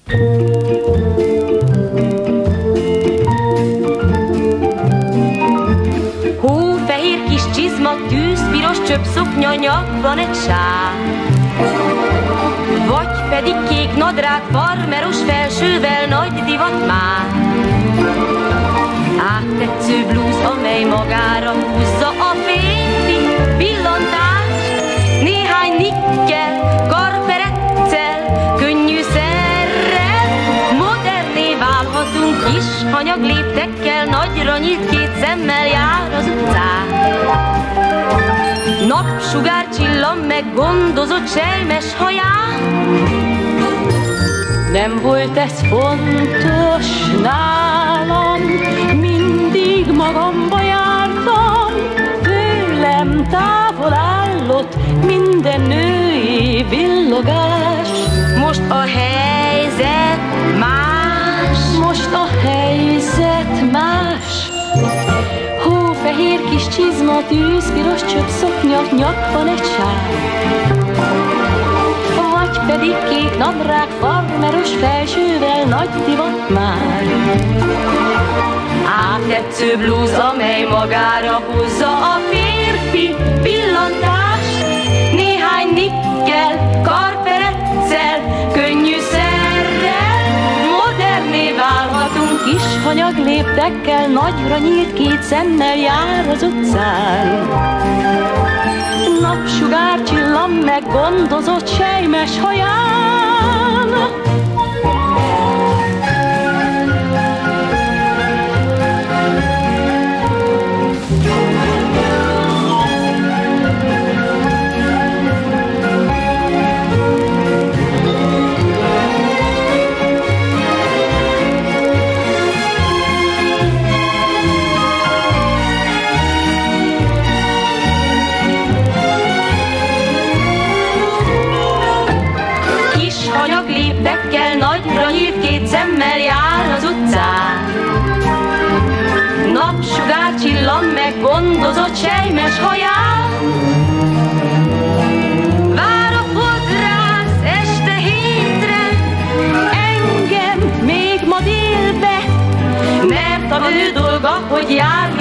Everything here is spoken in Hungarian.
Hófehér kis csizma, tűzpiros csöpszoknya, nyakban egy sár. Vagy pedig kék nadrág, farmeros felsővel, nagy divat már. Áttetsző blúz, amely magára húzza a férfi villantás. Néhány nikkel, karpereccel, könnyű szerrel, moderné válhatunk kis hanyag léptekkel, nagyra nyílt két szemmel jár az utcán. Napsugár csillan meg gondozott sejmes haján. Nem volt ez fontos nálam, mindig magamba jártam, tőlem távol állott minden női villogás. Most a helyzet más. Most a helyzet más. Hófehér kis csizma, tűzpiros csöpszoknya, nyakban egy sár. Vagy pedig kék nadrág, farmeros felsővel, nagy divat már. Áttetsző blúz, amely magára húzza a férfi villantás. Néhány nikkel, karpereccel, könnyű szerrel, moderné válhatunk kis hanyag léptekkel, nagyra nyílt két szemmel jár az utcán. Napsugár csillan meg gondozott sejmes haján. Léptekkel, nagyra nyílt két szemmel jár az utcán. Napsugár csillan meg gondozott sejmes haján. Vár a fodrász este hétre engem még ma délbe, mert a nő dolga, hogy jár